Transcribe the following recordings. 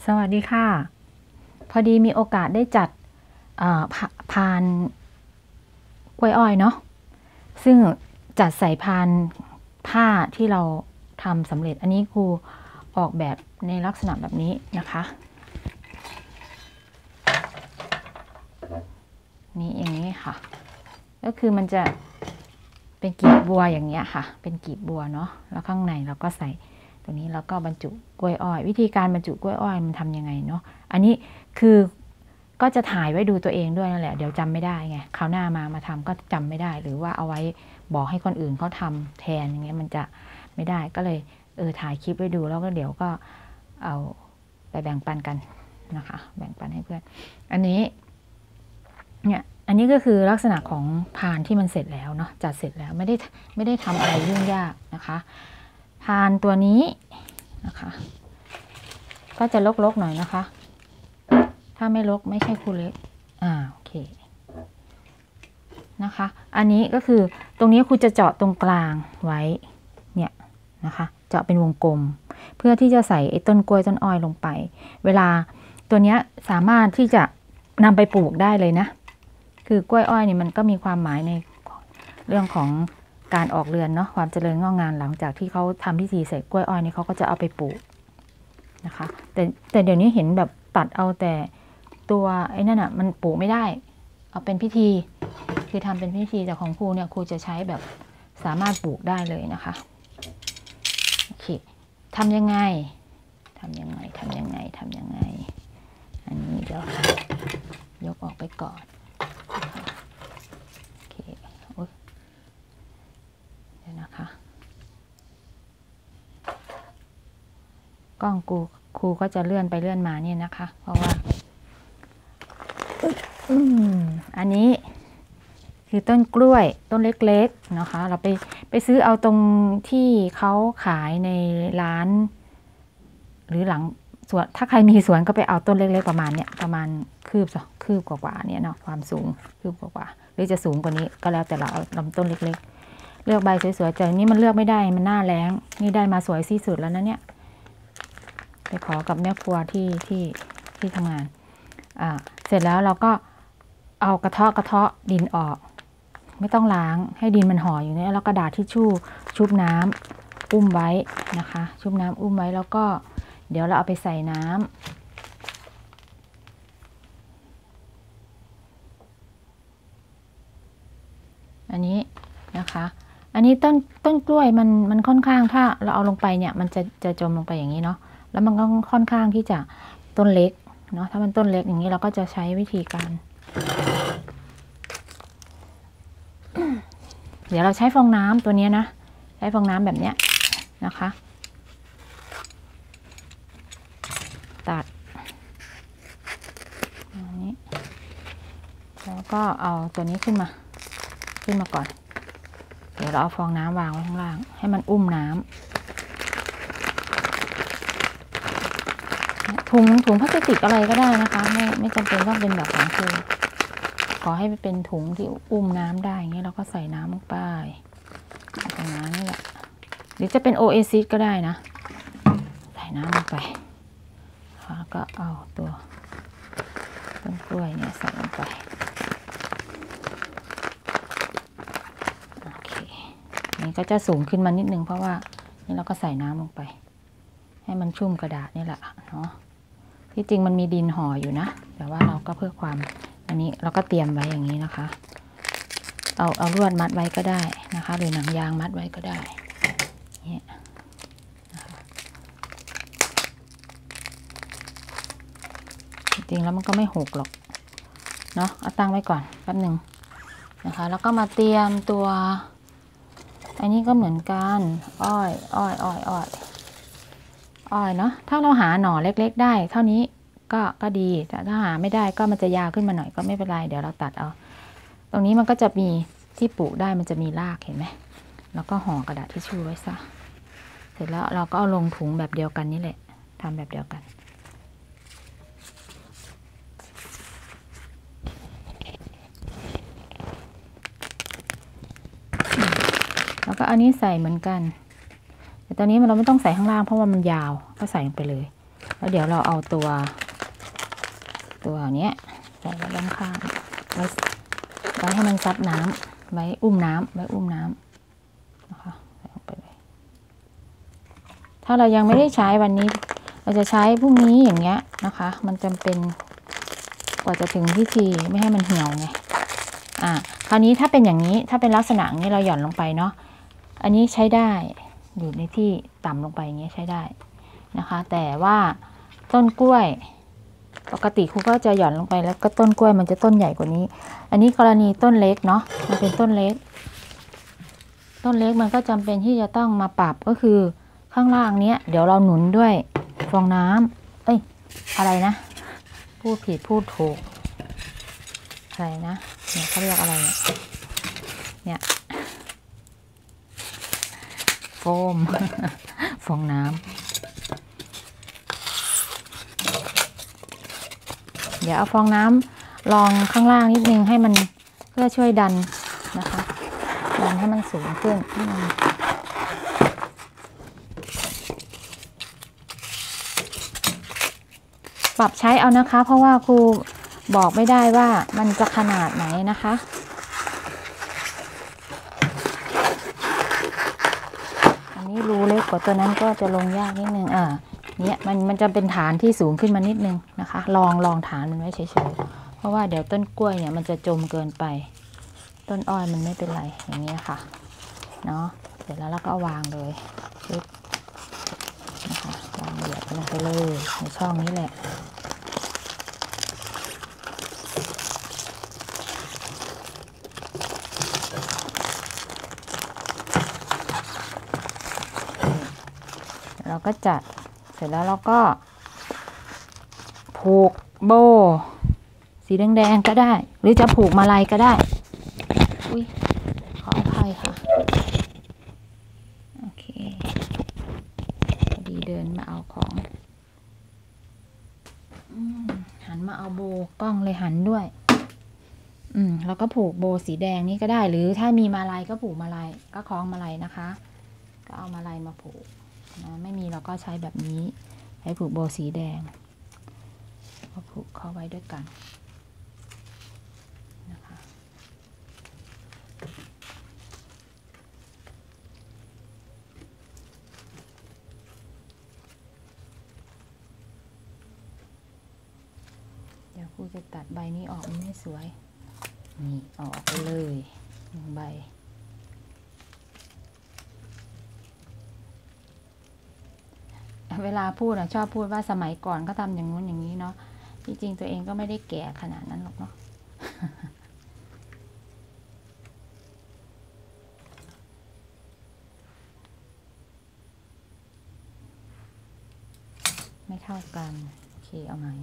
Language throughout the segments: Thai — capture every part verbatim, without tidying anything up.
สวัสดีค่ะพอดีมีโอกาสได้จัดพานกล้วยอ้อยเนาะซึ่งจัดใส่พานผ้าที่เราทำสำเร็จอันนี้ครูออกแบบในลักษณะแบบนี้นะคะนี่อย่างนี้ค่ะก็คือมันจะเป็นกีบบัวอย่างเงี้ยค่ะเป็นกีบบัวเนาะแล้วข้างในเราก็ใส่ตัวนี้แล้วก็บรรจุกล้วยอ้อยวิธีการบรรจุกล้วยอ้อยมันทำยังไงเนาะอันนี้คือก็จะถ่ายไว้ดูตัวเองด้วยนั่นแหละเดี๋ยวจำไม่ได้ไงคราวหน้ามามาทำก็จำไม่ได้หรือว่าเอาไว้บอกให้คนอื่นเขาทำแทนอย่างเงี้ยมันจะไม่ได้ก็เลยเออถ่ายคลิปไว้ดูแล้วก็เดี๋ยวก็เอาไปแบ่งปันกันนะคะแบ่งปันให้เพื่อนอันนี้เนี่ยอันนี้ก็คือลักษณะของพานที่มันเสร็จแล้วเนาะจัดเสร็จแล้วไม่ได้ไม่ได้ทำอะไรยุ่งยากนะคะพานตัวนี้นะคะก็จะลกๆหน่อยนะคะถ้าไม่ลกไม่ใช่คูเล็กอ่าโอเคนะคะอันนี้ก็คือตรงนี้ครูจะเจาะตรงกลางไว้เนี่ยนะคะเจาะเป็นวงกลมเพื่อที่จะใส่ไอ้ต้นกล้วยต้นอ้อยลงไปเวลาตัวนี้สามารถที่จะนำไปปลูกได้เลยนะคือกล้วยอ้อยนี่มันก็มีความหมายในเรื่องของการออกเรือนเนาะความเจริญงอกงามหลังจากที่เขาทำพิธีใส่กล้วยอ้อยนี่เขาก็จะเอาไปปลูกนะคะแต่แต่เดี๋ยวนี้เห็นแบบตัดเอาแต่ตัวไอ้นั่นอ่ะมันปลูกไม่ได้เอาเป็นพิธีคือทำเป็นพิธีแต่ของครูเนี่ยครูจะใช้แบบสามารถปลูกได้เลยนะคะโอเคทำยังไงทำยังไงทำยังไงทำยังไงอันนี้เดี๋ยวยกออกไปก่อนโอเคเดี๋ยวนะคะกล้องกูครูก็จะเลื่อนไปเลื่อนมาเนี่ยนะคะเพราะว่าอืมอันนี้คือต้นกล้วยต้นเล็กๆนะคะเราไปไปซื้อเอาตรงที่เขาขายในร้านหรือหลังสวนถ้าใครมีสวนก็ไปเอาต้นเล็กๆประมาณเนี้ยประมาณคืบสองคืบกว่าๆเนี่ยเนาะความสูงคืบกว่าๆหรือจะสูงกว่านี้ก็แล้วแต่เราเอาลำต้นเล็กๆเลือกใบสวยๆแต่นี้มันเลือกไม่ได้มันหน้าแล้งนี่ได้มาสวยที่สุดแล้วนะเนี่ยไปขอกับแม่ครัวที่ที่ที่ทำงานอ่าเสร็จแล้วเราก็เอากระเทาะกระเทาะดินออกไม่ต้องล้างให้ดินมันห่ออยู่เนี่ยแล้วกระดาษทิชชู่ชุบน้ำอุ้มไว้นะคะชุบน้ำอุ้มไว้แล้วก็เดี๋ยวเราเอาไปใส่น้ำอันนี้นะคะอันนี้ต้นต้นกล้วยมันมันค่อนข้างถ้าเราเอาลงไปเนี่ยมันจะจะจมลงไปอย่างนี้เนาะแล้วมันก็ค่อนข้างที่จะต้นเล็กเนาะถ้ามันต้นเล็กอย่างนี้เราก็จะใช้วิธีการเดี๋ยวเราใช้ฟองน้ำตัวนี้นะใช้ฟองน้ำแบบเนี้ยนะคะตัดอันนี้แล้วก็เอาตัวนี้ขึ้นมาขึ้นมาก่อนเดี๋ยวเราเอาฟองน้ำวางไว้ข้างล่างให้มันอุ้มน้ำถุงถุงพลาสติกอะไรก็ได้นะคะไม่ไม่จำเป็นต้องเป็นแบบของครูขอให้เป็นถุงที่อุ้มน้ำได้อย่างนี้เราก็ใส่น้ำลงไปใส่น้ำนี่แหละหรือจะเป็นโอเอซิสก็ได้นะใส่น้ำลงไปแล้วก็เอาตัวต้นกล้วยเนี่ยใส่ลงไปโอเคนี่ก็จะสูงขึ้นมานิดนึงเพราะว่านี่เราก็ใส่น้ำลงไปให้มันชุ่มกระดาษนี่แหละเนาะที่จริงมันมีดินห่ออยู่นะแต่ว่าเราก็เพื่อความอันนี้เราก็เตรียมไว้อย่างนี้นะคะเอาเอาลวดมัดไว้ก็ได้นะคะหรือหนังยางมัดไว้ก็ได้เนี่ยจริงๆแล้วมันก็ไม่หกหรอกเนาะเอาตั้งไว้ก่อนแป๊บหนึ่งนะคะแล้วก็มาเตรียมตัวอันนี้ก็เหมือนกันอ้อยอ้อยอ้อยอ้อยอ้อยเนาะถ้าเราหาหน่อเล็กๆได้เท่านี้ก็ก็ดีแต่ถ้าหาไม่ได้ก็มันจะยาวขึ้นมาหน่อยก็ไม่เป็นไรเดี๋ยวเราตัดเอาตรงนี้มันก็จะมีที่ปลูกได้มันจะมีรากเห็นไหมแล้วก็ห่อกระดาษทิชชู่ไว้ซะเสร็จแล้วเราก็เอาลงถุงแบบเดียวกันนี่แหละทำแบบเดียวกันแล้วก็อันนี้ใส่เหมือนกันแต่ตอนนี้เราไม่ต้องใส่ข้างล่างเพราะว่ามันยาวก็ใส่ลงไปเลยแล้วเดี๋ยวเราเอาตัวตัวเนี้ยใส่ไว้ด้านข้างไว้ไว้ให้มันซับน้ำไว้อุ้มน้ำไว้อุ้มน้ำนะคะใส่ลงไปเลยถ้าเรายังไม่ได้ใช้วันนี้เราจะใช้พรุ่งนี้อย่างเงี้ยนะคะมันจำเป็นกว่าจะถึงพิธีไม่ให้มันเหี่ยวไงอ่ะคราวนี้ถ้าเป็นอย่างนี้ถ้าเป็นลักษณะนี้เราหย่อนลงไปเนาะอันนี้ใช้ได้อยู่ในที่ต่ำลงไปอย่างเงี้ยใช้ได้นะคะแต่ว่าต้นกล้วยปกติครูก็จะหย่อนลงไปแล้วก็ต้นกล้วยมันจะต้นใหญ่กว่านี้อันนี้กรณีต้นเล็กเนาะมันเป็นต้นเล็กต้นเล็กมันก็จำเป็นที่จะต้องมาปรับก็คือข้างล่างเนี้ยเดี๋ยวเราหนุนด้วยฟองน้ำเอ้ยอะไรนะพูดผิดพูดถูกอะไรนะเนี่ยเขาเรียกอะไรเนี่ยโฟม ฟองน้ำเดี๋ยวเอาฟองน้ำรองข้างล่างนิดนึงให้มันเพื่อช่วยดันนะคะดันให้มันสูงขึ้นให้มันปรับใช้เอานะคะเพราะว่าครูบอกไม่ได้ว่ามันจะขนาดไหนนะคะอันนี้รูเล็กกว่าตัวนั้นก็จะลงยากนิดนึงอ่าเนี่ยมันมันจะเป็นฐานที่สูงขึ้นมานิดนึงนะคะลองลองฐานมันไว้เฉยๆเพราะว่าเดี๋ยวต้นกล้วยเนี่ยมันจะจมเกินไปต้นอ้อยมันไม่เป็นไรอย่างนี้ค่ะเนาะเสร็จแล้วเราก็วางเลยปึ๊บนะคะวางเหยียบลงไปเลยในช่องนี้แหละเราก็จัดเสร็จแล้วเราก็ผูกโบสีแดงๆก็ได้หรือจะผูกมาลัยก็ได้อุ้ยขออภัยค่ะโอเคพอดีเดินมาเอาของหันมาเอาโบกล้องเลยหันด้วยอืมแล้วก็ผูกโบสีแดงนี่ก็ได้หรือถ้ามีมาลัยก็ผูกมาลัยก็คล้องมาลัยนะคะก็เอามาลัยมาผูกนะไม่มีเราก็ใช้แบบนี้ใช้ผูกโบสีแดงก็ผูกเข้าไว้ด้วยกันนะคะเดี๋ยวครูจะตัดใบนี้ออกมันไม่สวยนี่ออกไปเลยหนึ่งใบเวลาพูดอะชอบพูดว่าสมัยก่อนก็ทำอย่างนู้นอย่างนี้เนาะจริงๆตัวเองก็ไม่ได้แก่ขนาดนั้นหรอกเนาะ ไม่เท่ากันโอเคเอาใหม่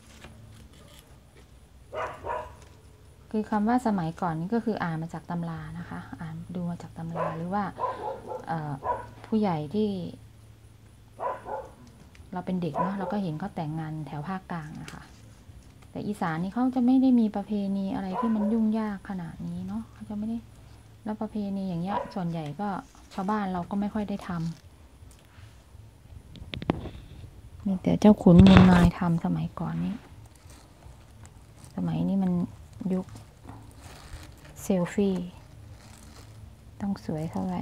คือคำว่าสมัยก่อนนี่ก็คืออ่านมาจากตำรานะคะอ่านดูมาจากตำราหรือว่าผู้ใหญ่ที่เราเป็นเด็กเนาะเราก็เห็นเขาแต่งงานแถวภาคกลางนะคะแต่อีสานนี่เขาจะไม่ได้มีประเพณีอะไรที่มันยุ่งยากขนาดนี้เนาะเขาจะไม่ได้แล้วประเพณีอย่างเงี้ยส่วนใหญ่ก็ชาวบ้านเราก็ไม่ค่อยได้ทำมีแต่เจ้าขุนมูลนายทำสมัยก่อนนี้สมัยนี้มันยุคเซลฟี่ต้องสวยเท่าไหร่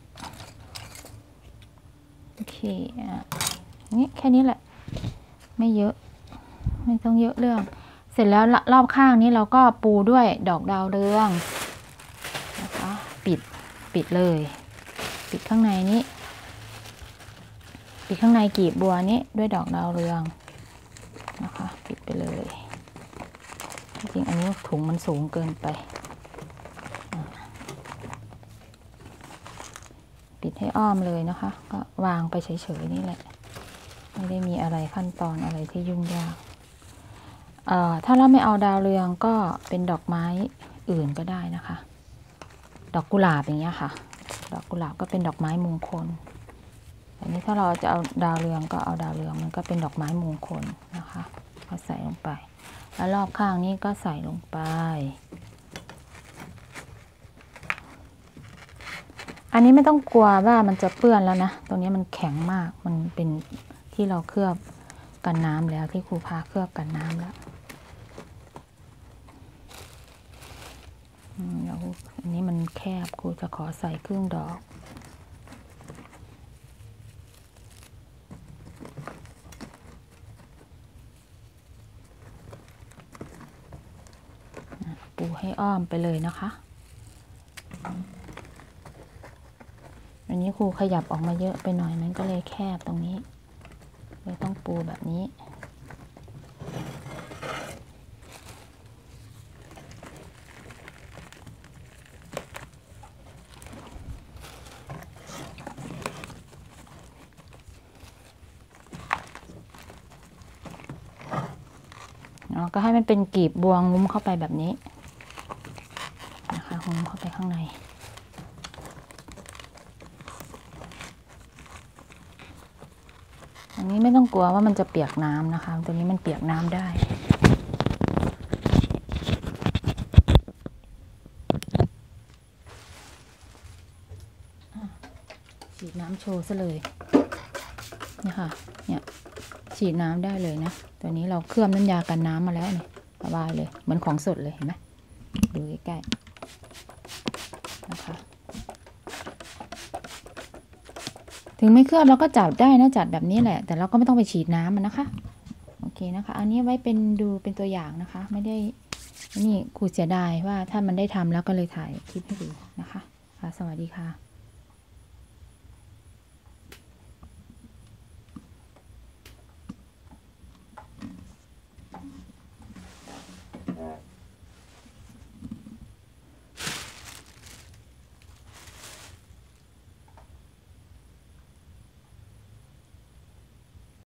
โอเคอ่ะนี่แค่นี้แหละไม่เยอะไม่ต้องเยอะเรื่องเสร็จแล้วรอบข้างนี้เราก็ปูด้วยดอกดาวเรืองนะคะปิดปิดเลยปิดข้างในนี้ปิดข้างในกีบบัวนี้ด้วยดอกดาวเรืองนะคะปิดไปเลยจริงๆอันนี้ถุงมันสูงเกินไปปิดให้อ้อมเลยนะคะก็วางไปเฉยๆนี่แหละไม่ได้มีอะไรขั้นตอนอะไรที่ยุ่งยากเอ่อถ้าเราไม่เอาดาวเรืองก็เป็นดอกไม้อื่นก็ได้นะคะดอกกุหลาบอย่างเงี้ยค่ะดอกกุหลาบก็เป็นดอกไม้มงคลอันนี้ถ้าเราจะเอาดาวเรืองก็เอาดาวเรืองมันก็เป็นดอกไม้มงคลนะคะก็ใส่ลงไปแล้วรอบข้างนี้ก็ใส่ลงไปอันนี้ไม่ต้องกลัวว่ามันจะเปื้อนแล้วนะตรงนี้มันแข็งมากมันเป็นที่เราเคลือบกันน้ำแล้วที่ครูพาเคลือบกันน้ำแล้วเดี๋ยวอันนี้มันแคบครูจะขอใส่ครึ่งดอกปูให้อ้อมไปเลยนะคะอันนี้ครูขยับออกมาเยอะไปหน่อยมันก็เลยแคบตรงนี้เลยต้องปูแบบนี้ก็ให้มันเป็นกีบบัวงุ้มเข้าไปแบบนี้นะคะงุ้มเข้าไปข้างในอันนี้ไม่ต้องกลัวว่ามันจะเปียกน้ำนะคะตัวนี้มันเปียกน้ำได้ฉีดน้ำโชว์ซะเลยนี่ค่ะเนี่ยฉีดน้ำได้เลยนะตัวนี้เราเคลือบน้ำยากันน้ำมาแล้วเนี่ยสบายเลยเหมือนของสดเลยเห็นไหมดูใกล้ๆนะคะถึงไม่เคลือบเราก็จับได้นะจัดแบบนี้แหละแต่เราก็ไม่ต้องไปฉีดน้ำมันนะคะโอเคนะคะอันนี้ไว้เป็นดูเป็นตัวอย่างนะคะไม่ได้นี่ครูเสียดายว่าถ้ามันได้ทำแล้วก็เลยถ่ายคลิปให้ดูนะคะค่ะสวัสดีค่ะ